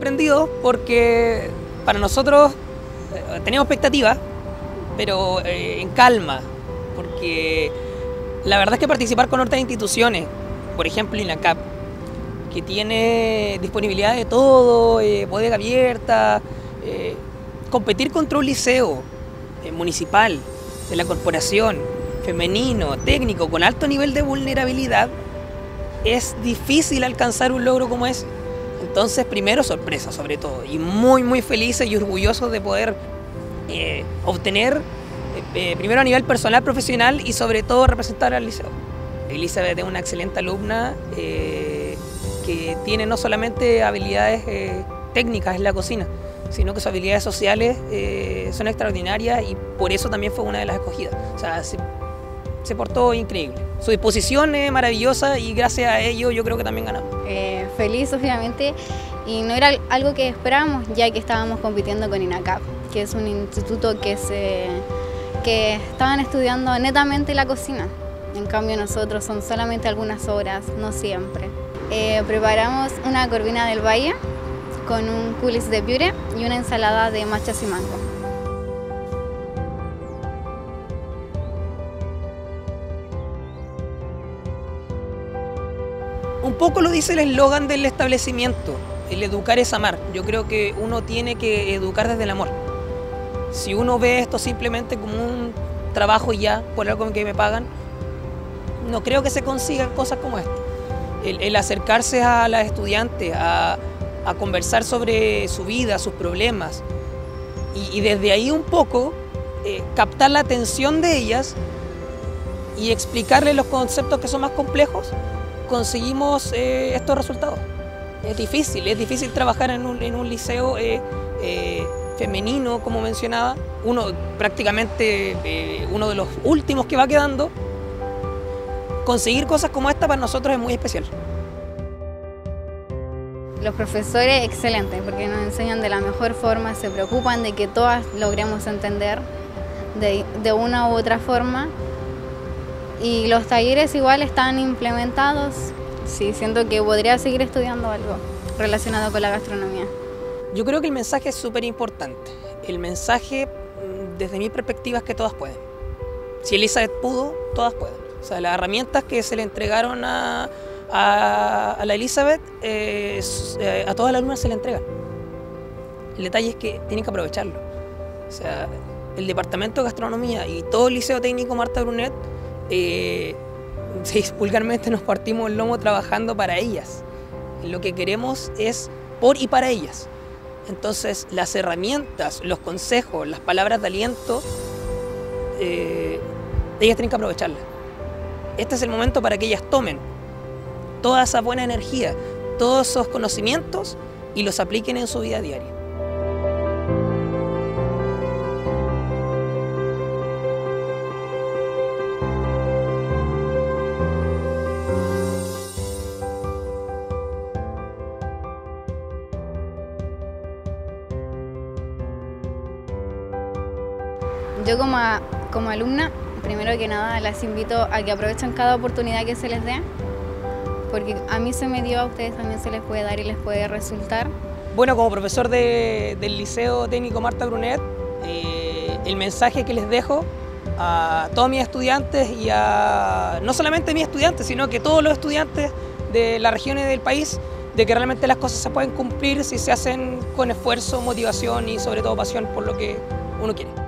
sorprendidos porque para nosotros teníamos expectativas, pero en calma, porque la verdad es que participar con otras instituciones, por ejemplo INACAP, que tiene disponibilidad de todo, bodega abierta, competir contra un liceo municipal, de la corporación, femenino, técnico, con alto nivel de vulnerabilidad, es difícil alcanzar un logro como ese. Entonces, primero, sorpresa sobre todo, y muy felices y orgullosos de poder obtener, primero a nivel personal, profesional y sobre todo representar al liceo. Elizabeth es una excelente alumna que tiene no solamente habilidades técnicas en la cocina, sino que sus habilidades sociales son extraordinarias y por eso también fue una de las escogidas. O sea, se portó increíble. Su disposición es maravillosa y gracias a ello yo creo que también ganamos. Feliz, obviamente, y no era algo que esperábamos, ya que estábamos compitiendo con INACAP, que es un instituto que estaban estudiando netamente la cocina. En cambio nosotros son solamente algunas horas, no siempre. Preparamos una corvina del valle con un coulis de piure y una ensalada de machas y mango. Un poco lo dice el eslogan del establecimiento, el educar es amar. Yo creo que uno tiene que educar desde el amor. Si uno ve esto simplemente como un trabajo y ya, por algo que me pagan, no creo que se consigan cosas como esta. El acercarse a las estudiantes, a conversar sobre su vida, sus problemas, y desde ahí un poco captar la atención de ellas y explicarles los conceptos que son más complejos, conseguimos estos resultados. Es difícil trabajar en un liceo femenino, como mencionaba, prácticamente uno de los últimos que va quedando. Conseguir cosas como esta para nosotros es muy especial. Los profesores excelentes, porque nos enseñan de la mejor forma, se preocupan de que todas logremos entender de una u otra forma. Y los talleres igual están implementados. Sí, siento que podría seguir estudiando algo relacionado con la gastronomía. Yo creo que el mensaje es súper importante. El mensaje, desde mi perspectiva, es que todas pueden. Si Elizabeth pudo, todas pueden. O sea, las herramientas que se le entregaron a la Elizabeth, a todas las alumnas se le entregan. El detalle es que tienen que aprovecharlo. O sea, el Departamento de Gastronomía y todo el Liceo Técnico Marta Brunet, vulgarmente nos partimos el lomo trabajando para ellas. Lo que queremos es por y para ellas. Entonces, las herramientas, los consejos, las palabras de aliento, ellas tienen que aprovecharlas. Este es el momento para que ellas tomen toda esa buena energía, todos esos conocimientos y los apliquen en su vida diaria. Yo como alumna, primero que nada, las invito a que aprovechen cada oportunidad que se les dé, porque a mí se me dio, a ustedes también se les puede dar y les puede resultar. Bueno, como profesor del Liceo Técnico Marta Brunet, el mensaje que les dejo a todos mis estudiantes y no solamente mis estudiantes, sino que todos los estudiantes de las regiones del país, de que realmente las cosas se pueden cumplir si se hacen con esfuerzo, motivación y sobre todo pasión por lo que uno quiere.